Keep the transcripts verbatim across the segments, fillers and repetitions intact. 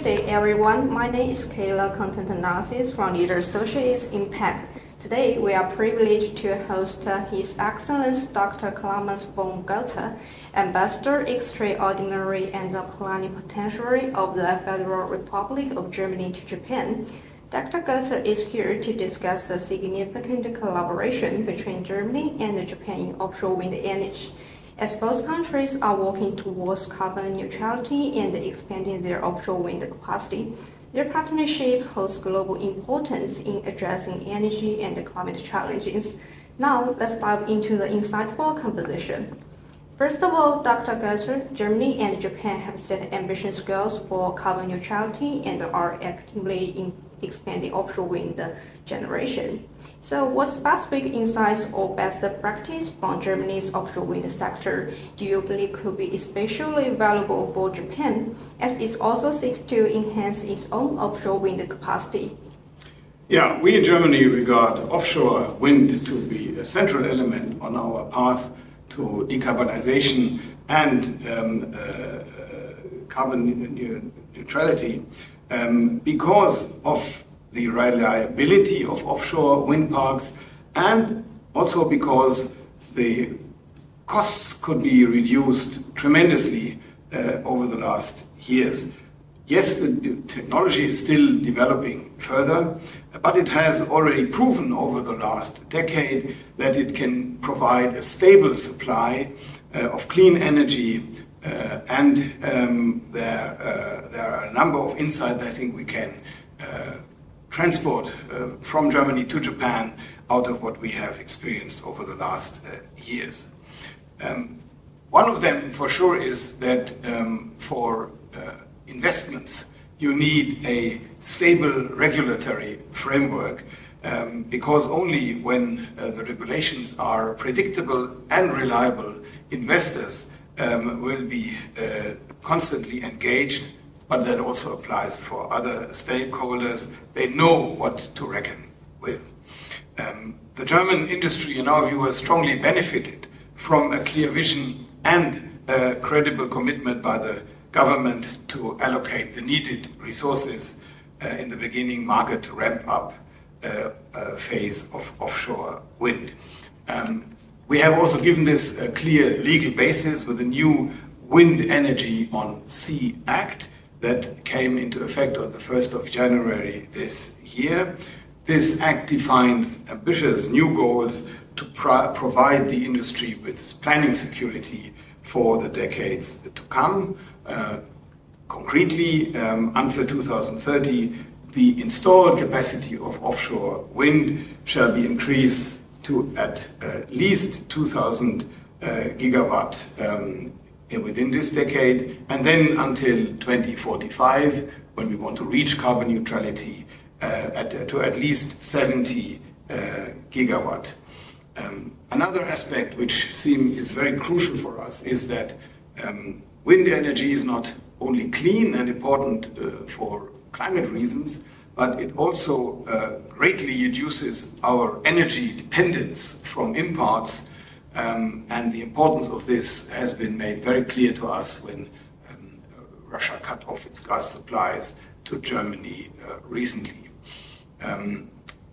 day, everyone. My name is Kayla, Content Analysis from Leader Associates Impact. Today, we are privileged to host His Excellency Doctor Clemens von Goethe, Ambassador Extraordinary and the Plenipotentiary of the Federal Republic of Germany to Japan. Doctor Goethe is here to discuss the significant collaboration between Germany and Japan in offshore wind energy. As both countries are working towards carbon neutrality and expanding their offshore wind capacity, their partnership holds global importance in addressing energy and climate challenges. Now, let's dive into the insightful conversation. First of all, Doctor Goethe, Germany and Japan have set ambitious goals for carbon neutrality and are actively in expanding offshore wind generation. So what specific insights or best practice from Germany's offshore wind sector do you believe could be especially valuable for Japan, as it also seeks to enhance its own offshore wind capacity? Yeah, we in Germany regard offshore wind to be a central element on our path to decarbonization and um, uh, carbon neutrality. Um, because of the reliability of offshore wind parks and also because the costs could be reduced tremendously uh, over the last years. Yes, the technology is still developing further, but it has already proven over the last decade that it can provide a stable supply uh, of clean energy. Uh, and um, there, uh, there are a number of insights I think we can uh, transport uh, from Germany to Japan out of what we have experienced over the last uh, years. Um, one of them for sure is that um, for uh, investments you need a stable regulatory framework um, because only when uh, the regulations are predictable and reliable, investors Um, will be uh, constantly engaged, but that also applies for other stakeholders. They know what to reckon with. Um, the German industry, in our view, has strongly benefited from a clear vision and a credible commitment by the government to allocate the needed resources uh, in the beginning market ramp up uh, uh, phase of offshore wind. Um, We have also given this a clear legal basis with the new Wind Energy on Sea Act that came into effect on the first of January this year. This act defines ambitious new goals to pro provide the industry with planning security for the decades to come. Uh, concretely, um, until two thousand thirty, the installed capacity of offshore wind shall be increased to at uh, least two thousand uh, gigawatt um, within this decade, and then until twenty forty-five, when we want to reach carbon neutrality, uh, at, uh, to at least seventy uh, gigawatt. Um, another aspect which seems is very crucial for us is that um, wind energy is not only clean and important uh, for climate reasons, but it also uh, greatly reduces our energy dependence from imports, um, and the importance of this has been made very clear to us when um, Russia cut off its gas supplies to Germany uh, recently. Um,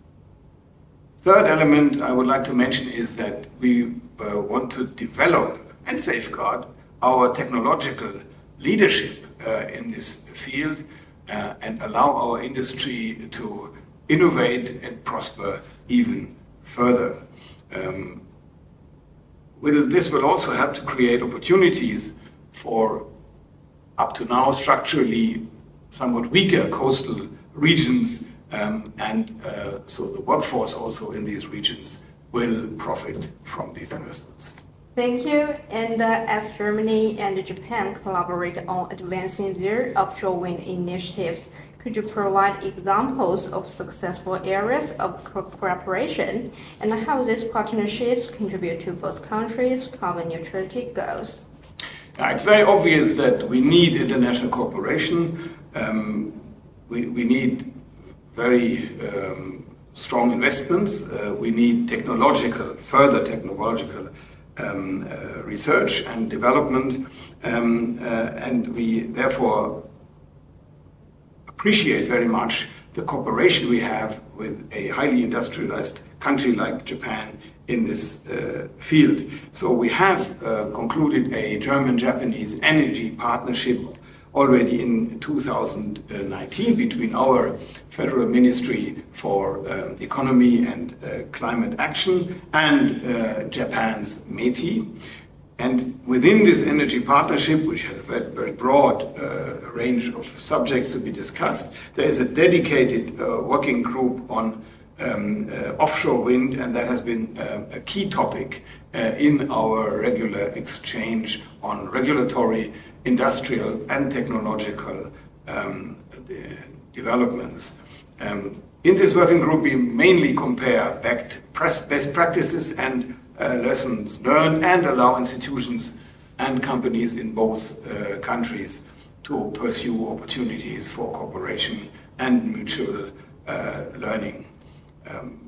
third element I would like to mention is that we uh, want to develop and safeguard our technological leadership uh, in this field, Uh, and allow our industry to innovate and prosper even further. Um, will, this will also help to create opportunities for up to now structurally somewhat weaker coastal regions, um, and uh, so the workforce also in these regions will profit from these investments. Thank you. And uh, as Germany and Japan collaborate on advancing their offshore wind initiatives, could you provide examples of successful areas of cooperation and how these partnerships contribute to both countries' carbon neutrality goals? Now, it's very obvious that we need international cooperation. Um, we, we need very um, strong investments. Uh, we need technological, further technological Um, uh, research and development, um, uh, and we therefore appreciate very much the cooperation we have with a highly industrialized country like Japan in this uh, field. So we have uh, concluded a German-Japanese energy partnership already in two thousand nineteen between our Federal Ministry for uh, Economy and uh, Climate Action and uh, Japan's METI. And within this energy partnership, which has a very, very broad uh, range of subjects to be discussed, there is a dedicated uh, working group on um, uh, offshore wind, and that has been uh, a key topic uh, in our regular exchange on regulatory, industrial, and technological um, de developments. Um, in this working group, we mainly compare best practices and Uh, lessons learned and allow institutions and companies in both uh, countries to pursue opportunities for cooperation and mutual uh, learning. Um,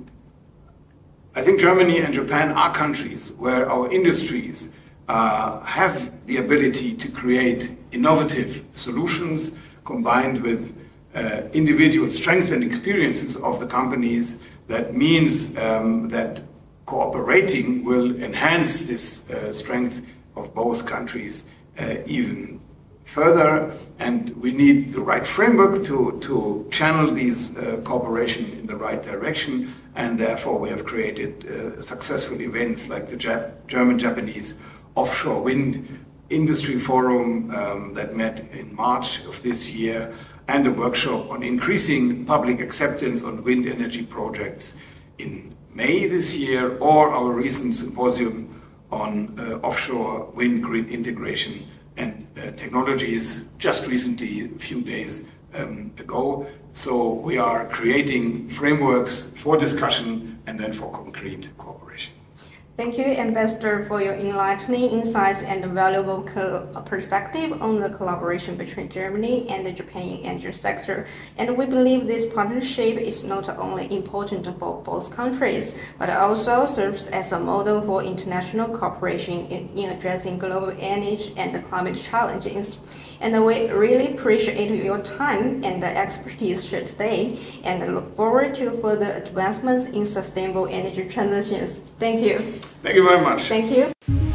I think Germany and Japan are countries where our industries uh, have the ability to create innovative solutions combined with uh, individual strengths and experiences of the companies. That means um, that cooperating will enhance this uh, strength of both countries uh, even further, and we need the right framework to, to channel these uh, cooperation in the right direction, and therefore we have created uh, successful events like the Jap German-Japanese Offshore Wind Industry Forum um, that met in March of this year, and a workshop on increasing public acceptance on wind energy projects in May this year, or our recent symposium on uh, offshore wind grid integration and uh, technologies just recently, a few days um, ago. So we are creating frameworks for discussion and then for concrete cooperation. Thank you, Ambassador, for your enlightening insights and valuable perspective on the collaboration between Germany and the Japan energy sector. And we believe this partnership is not only important for both countries, but also serves as a model for international cooperation in, in addressing global energy and climate challenges. And we really appreciate your time and the expertise shared today, and look forward to further advancements in sustainable energy transitions. Thank you. Thank you very much. Thank you.